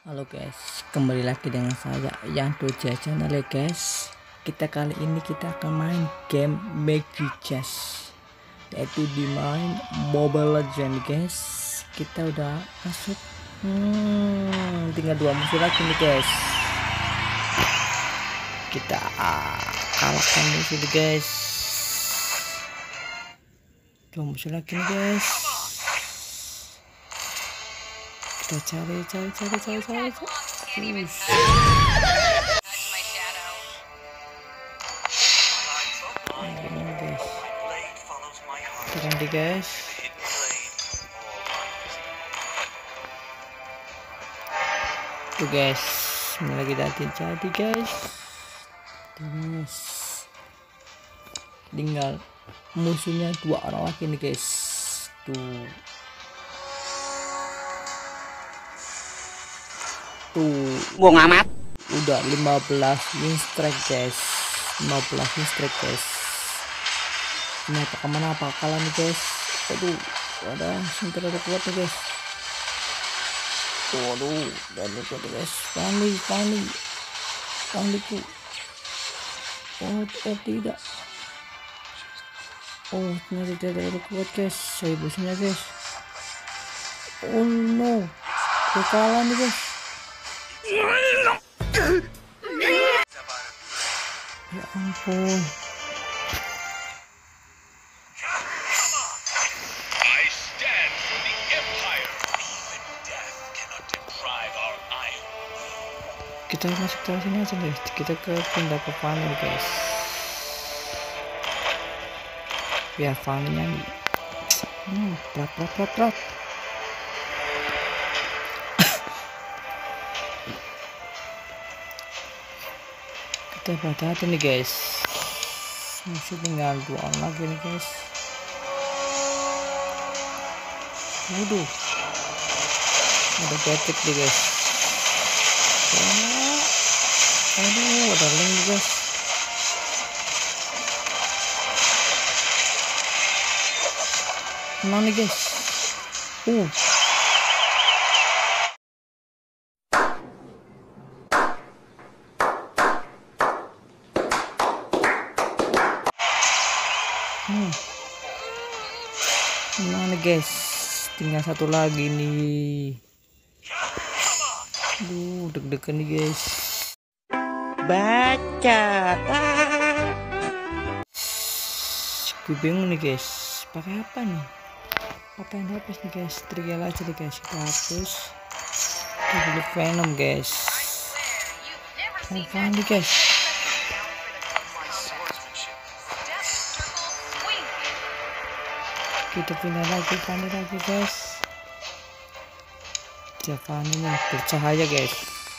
Halo guys, kembali lagi dengan saya Yandoja channel ya guys. Kali ini kita akan main game Magic Chess, yaitu di main Mobile Legends guys. Kita udah masuk, tinggal 2 musuh lagi nih guys. Kita kalahkan musuh nih guys. 2 musuh lagi nih guys. Kita cari. Keren deh guys. Tuh guys, ini lagi jadi guys. Terus tinggal musuhnya 2 orang lagi nih guys. Tuh Buang amat. Udah 15 win strike guys. 15 win strike guys. Ini apa kalah nih guys. Aduh, ada center ada kuat nih guys. Waduh, dan kuat guys. Panikku. Oh tidak. Oh ternyata tidak ada kuat guys. Saya musuhnya guys. Oh no, kalah nih guys. Ya ampun. Kita masuk ke sini aja guys. Kita pindah ke panel guys. Biar panelnya prat. Kita hati-hati nih guys. Masih tinggal 2 orang lagi nih guys. Waduh, ada Patrick nih guys. Aduh, ada link guys. Menang nih guys. Menang nih guys. Tinggal 1 lagi nih. Aduh, deg-degan nih guys. Baca. Gue bingung nih guys. Pakai apa nih? Apa yang hapus nih guys? Trial aja nih guys. Kita hapus. Kita beli Venom guys. Apa nih guys? Kita pindah lagi guys. Javaninya bercahaya guys.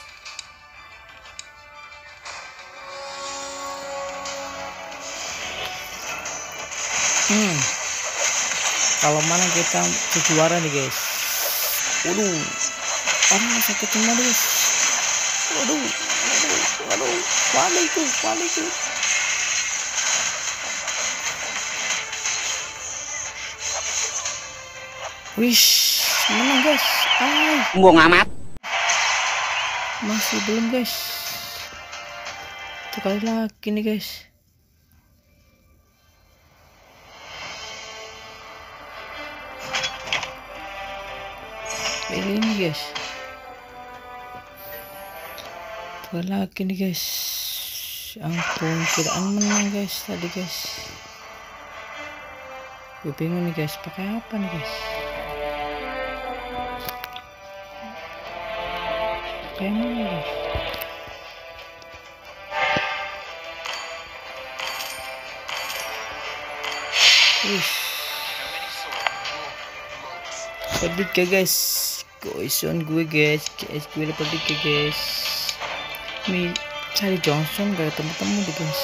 Kalau mana kita juara nih guys. Waduh, sakit semua guys. Waduh, panik. Wish, menang guys. Buang amat. Masih belum guys. Sekali lagi nih guys. Ini guys. Sekali lagi nih guys. Ampun, kiraan menang guys tadi guys. Gue bingung nih guys, pakai apa nih guys? Kayak mana guys? Level 3 guys. Goison gue guys. Gue level 3 guys. Nih cari Johnson gak ketemu deh guys.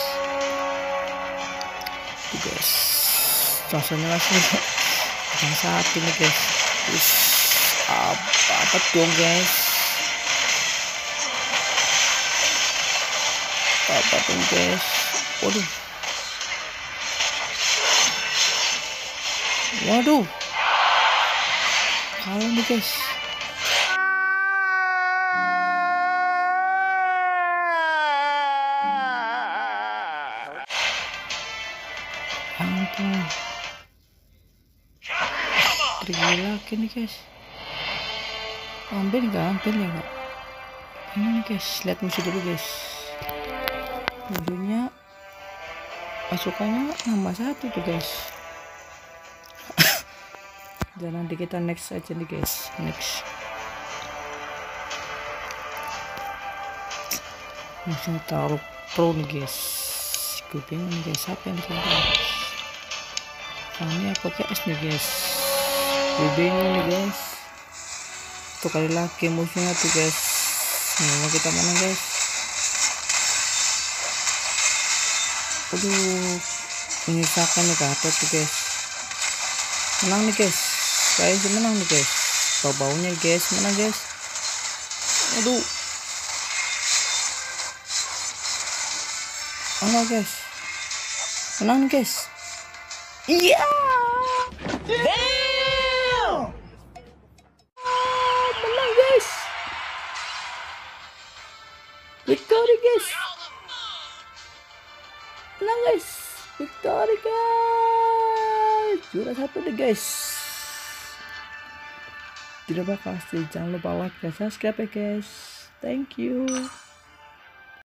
Tuh guys, Johnsonnya langsung yang 1 nih guys. Apa dong guys? Apa dong guys? Waduh, kalah nih guys. Ampun. Tergila lagi nih guys. Ambil ya kak. Ini nih guys, lihat musuh dulu guys. Musuhnya pasukannya nambah 1 tuh guys. Dan nanti kita next aja nih guys. Next. Musuhnya taruh pro nih guys. Gue bingung nih guys, siapa yang dikeluarin guys. Kami apa KS nih guys. Gue bingung nih guys. Satu kali lagi musuhnya tuh guys. Mau kita menang guys. Aduh, menyisakan nih Gatot tuh guys. Menang nih guys. Kayaknya menang nih guys. Bau-baunya guys, menang guys. Aduh. Menang guys. Menang guys. Iya. Damn. Menang guys. Victory guys. Menang guys. Victory guys. Juara 1 deh guys. Terima kasih. Jangan lupa like dan subscribe ya guys. Thank you.